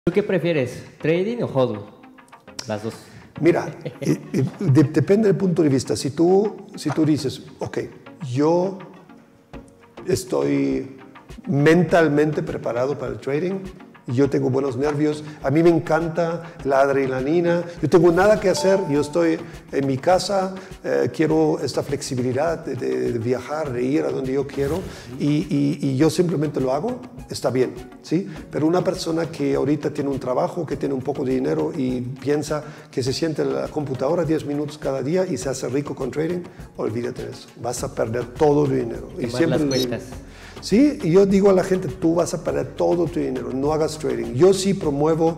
¿Tú qué prefieres, trading o hodl? Las dos. Mira, depende del punto de vista. Si tú dices, ok, yo estoy mentalmente preparado para el trading, yo tengo buenos nervios, a mí me encanta la adrenalina, yo tengo nada que hacer, yo estoy en mi casa, quiero esta flexibilidad de viajar, de ir a donde yo quiero y yo simplemente lo hago, está bien, ¿sí? Pero una persona que ahorita tiene un trabajo, que tiene un poco de dinero y piensa que se siente en la computadora 10 minutos cada día y se hace rico con trading, olvídate de eso, vas a perder todo tu dinero. Y siempre las cuentas. Sí, y yo digo a la gente, tú vas a perder todo tu dinero, no hagas trading. Yo sí promuevo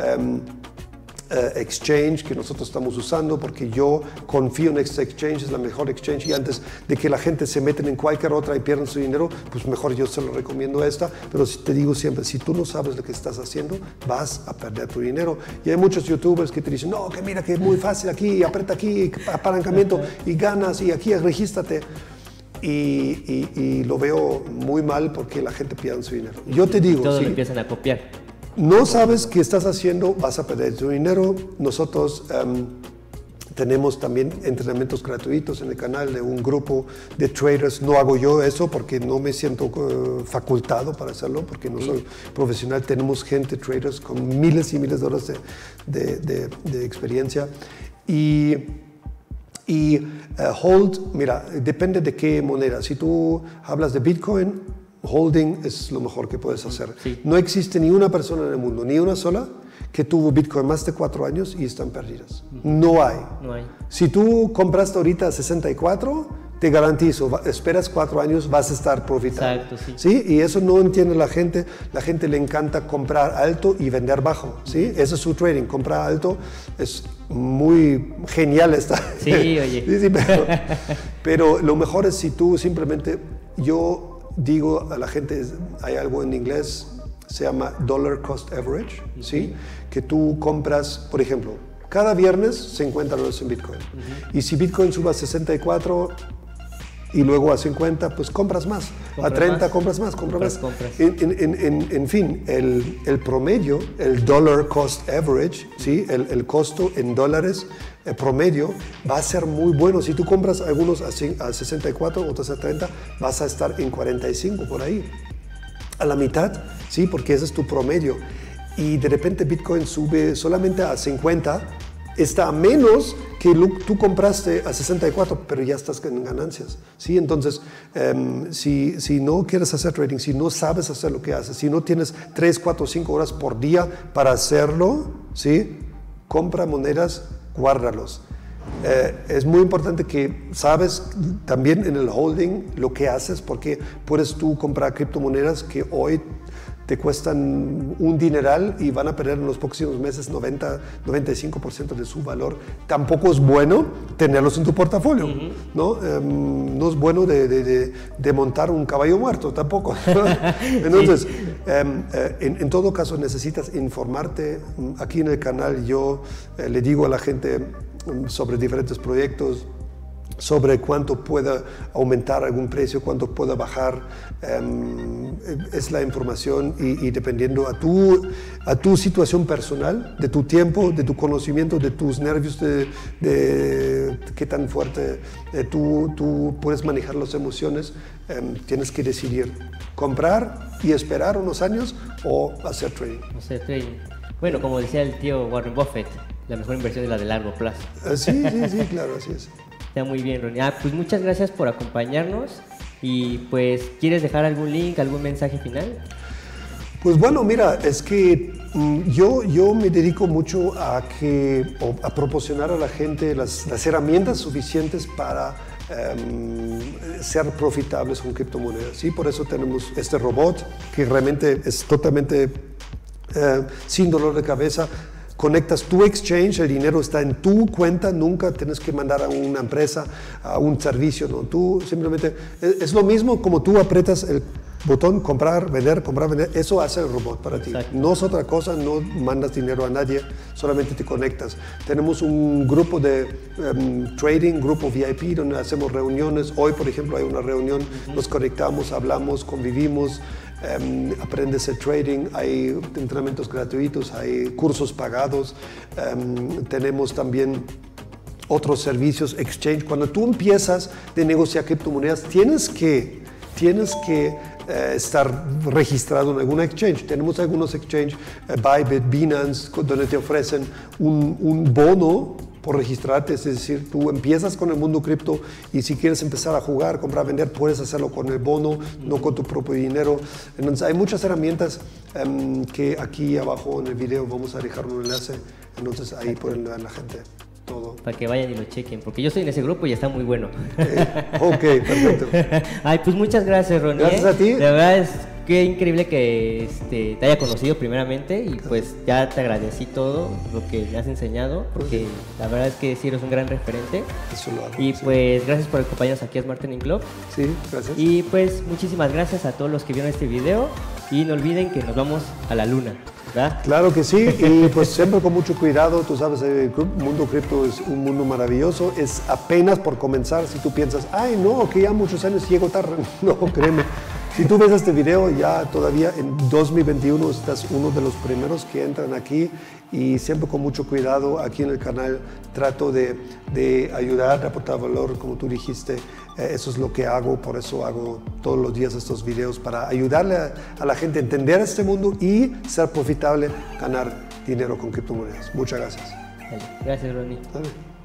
exchange que nosotros estamos usando porque yo confío en este exchange, es la mejor exchange y antes de que la gente se meten en cualquier otra y pierdan su dinero, pues mejor yo se lo recomiendo esta, pero te digo siempre, si tú no sabes lo que estás haciendo, vas a perder tu dinero. Y hay muchos youtubers que te dicen, no, que mira que es muy fácil aquí, aprieta aquí, apalancamiento y ganas y aquí regístrate. Y lo veo muy mal porque la gente pierde su dinero. Yo te digo, todos ¿sí? lo empiezan a copiar. No sabes qué estás haciendo, vas a perder tu dinero. Nosotros tenemos también entrenamientos gratuitos en el canal de un grupo de traders. No hago yo eso porque no me siento facultado para hacerlo, porque no soy profesional. Tenemos gente, traders, con miles y miles de horas de experiencia. Y hold, mira, depende de qué moneda. Si tú hablas de Bitcoin, holding es lo mejor que puedes hacer. Sí. No existe ni una persona en el mundo, ni una sola, que tuvo Bitcoin más de 4 años y están perdidas. No hay. No hay. Si tú compraste ahorita a 64, te garantizo, esperas 4 años, vas a estar profitable. Exacto, sí. ¿Sí? Y eso no entiende la gente. La gente le encanta comprar alto y vender bajo. ¿Sí? Ese es su trading. Comprar alto es muy genial. Sí, oye. Sí, pero lo mejor es si tú simplemente, yo digo a la gente, hay algo en inglés, se llama dollar cost average, ¿sí? Que tú compras, por ejemplo, cada viernes $50 en Bitcoin. Y si Bitcoin sube a 64 y luego a 50, pues compras más. A 30 compras más, compras más. En fin, el promedio, el dollar cost average, ¿sí? El costo en dólares promedio va a ser muy bueno. Si tú compras algunos a 64, otros a 30, vas a estar en 45 por ahí. A la mitad, ¿sí? Porque ese es tu promedio. Y de repente Bitcoin sube solamente a 50, está a menos que tú compraste a 64, pero ya estás en ganancias, ¿sí? Entonces, si no quieres hacer trading, si no sabes hacer lo que haces, si no tienes 3, 4, 5 horas por día para hacerlo, ¿sí? Compra monedas, guárdalos. Es muy importante que sabes también en el holding lo que haces, porque puedes tú comprar criptomonedas que hoy te cuestan un dineral y van a perder en los próximos meses 95% de su valor. Tampoco es bueno tenerlos en tu portafolio, ¿no? No es bueno de montar un caballo muerto, tampoco. Entonces, en todo caso necesitas informarte. Aquí en el canal yo le digo a la gente sobre diferentes proyectos, sobre cuánto pueda aumentar algún precio, cuánto pueda bajar, es la información y dependiendo a tu situación personal, de tu tiempo, de tu conocimiento, de tus nervios, de qué tan fuerte tú puedes manejar las emociones, tienes que decidir comprar y esperar unos años o hacer trading. Hacer trading. Bueno, como decía el tío Warren Buffett, la mejor inversión es la de largo plazo. Sí, claro, así es. Está muy bien, Ronnie. Pues muchas gracias por acompañarnos y pues, ¿quieres dejar algún link, algún mensaje final? Pues bueno, mira, es que yo me dedico mucho a proporcionar a la gente las herramientas suficientes para ser profitables con criptomonedas. ¿Sí? Por eso tenemos este robot que realmente es totalmente sin dolor de cabeza. Conectas tu exchange, el dinero está en tu cuenta, nunca tienes que mandar a una empresa, a un servicio, ¿no? Tú simplemente, es lo mismo como tú aprietas el botón comprar, vender, eso hace el robot para ti. Exacto. No es otra cosa, no mandas dinero a nadie, solamente te conectas. Tenemos un grupo de trading, grupo VIP, donde hacemos reuniones. Hoy, por ejemplo, hay una reunión, nos conectamos, hablamos, convivimos. aprendes el trading, hay entrenamientos gratuitos, hay cursos pagados, tenemos también otros servicios, exchange. Cuando tú empiezas de negociar criptomonedas, tienes que estar registrado en alguna exchange. Tenemos algunos exchange, Bybit, Binance, donde te ofrecen un bono por registrarte, es decir, tú empiezas con el mundo cripto y si quieres empezar a jugar, comprar, vender, puedes hacerlo con el bono, no con tu propio dinero. Entonces hay muchas herramientas que aquí abajo en el video vamos a dejar un enlace, entonces ahí pueden ver la gente todo. Para que vayan y lo chequen, porque yo estoy en ese grupo y está muy bueno. Ok, perfecto. Ay, pues muchas gracias, Ronnie. Gracias a ti. De verdad es qué increíble que te haya conocido primeramente y pues ya te agradecí todo lo que me has enseñado, porque la verdad es que sí eres un gran referente. Eso lo hago. Y pues gracias por acompañarnos aquí a Smart Earning Club. Sí, gracias. Y pues muchísimas gracias a todos los que vieron este video y no olviden que nos vamos a la luna, ¿verdad? Claro que sí, y pues siempre con mucho cuidado. Tú sabes, el mundo cripto es un mundo maravilloso, es apenas por comenzar. Si tú piensas, ay no, que ya muchos años llego tarde, no, créeme. Si tú ves este video, ya todavía en 2021 estás uno de los primeros que entran aquí, y siempre con mucho cuidado aquí en el canal trato de ayudar, de aportar valor, como tú dijiste. Eso es lo que hago, por eso hago todos los días estos videos, para ayudarle a la gente a entender este mundo y ser profitable, ganar dinero con criptomonedas. Muchas gracias. Gracias, Ronnie. Dale.